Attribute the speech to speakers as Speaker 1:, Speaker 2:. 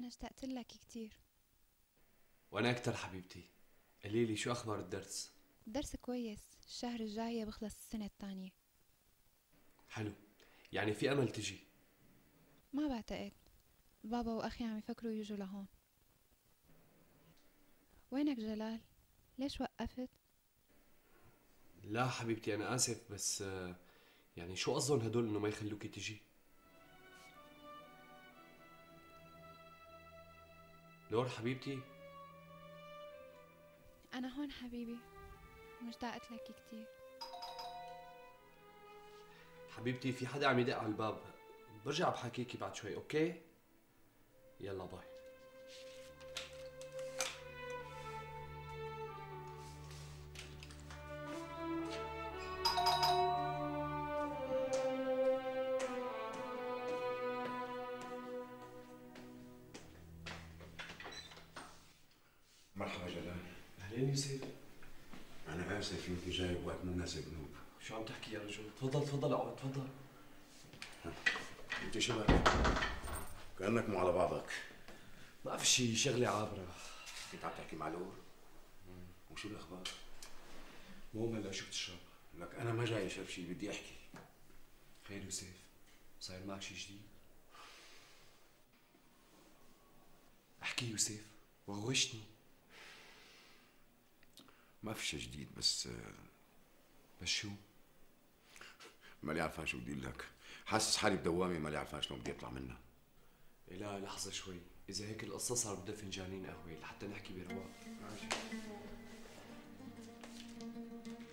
Speaker 1: اشتقت لك كتير.
Speaker 2: وانا اكتر حبيبتي. قوليلي شو اخبار الدرس؟
Speaker 1: الدرس كويس، الشهر الجاي بخلص السنة التانية.
Speaker 2: حلو. يعني في امل تجي؟
Speaker 1: ما بعتقد. بابا وأخي عم يفكروا يجوا لهون. وينك جلال؟ ليش وقفت؟
Speaker 2: لا حبيبتي انا اسف، بس يعني شو قصدهم هدول انه ما يخلوكي تجي؟ لور حبيبتي.
Speaker 1: أنا هون حبيبي، مشتاقت لك كتير.
Speaker 2: حبيبتي في حدا عم يدق على الباب. برجع بحكيكي بعد شوي، اوكي؟ يلا باي.
Speaker 3: مرحبا جلال.
Speaker 2: اهلين يوسف.
Speaker 3: أنا آسف يمكن جاي بوقت مو مناسب نوب.
Speaker 2: شو عم تحكي يا رجل؟ تفضل تفضل اقعد تفضل.
Speaker 3: أنت شو بك؟ كأنك مو على بعضك.
Speaker 2: ما في شي، شغلة عابرة.
Speaker 3: كنت عم تحكي مع لور؟ وشو الأخبار؟
Speaker 2: المهم هلا شو بتشرب؟
Speaker 3: لك أنا ما جاي أشرب شي، بدي أحكي.
Speaker 2: خير يوسف، صاير معك شي جديد؟ احكي يوسف، وغوشني.
Speaker 3: ما في شي جديد، بس
Speaker 2: بس شو؟
Speaker 3: مالي عرفان شو بدي أقول لك. حاسس حالي بدوامة مالي عرفان شلون بدي أطلع منها.
Speaker 2: لا لحظة شوي، إذا هيك القصة صار بدها فنجانين قهوة لحتى نحكي برواق.
Speaker 3: ماشي.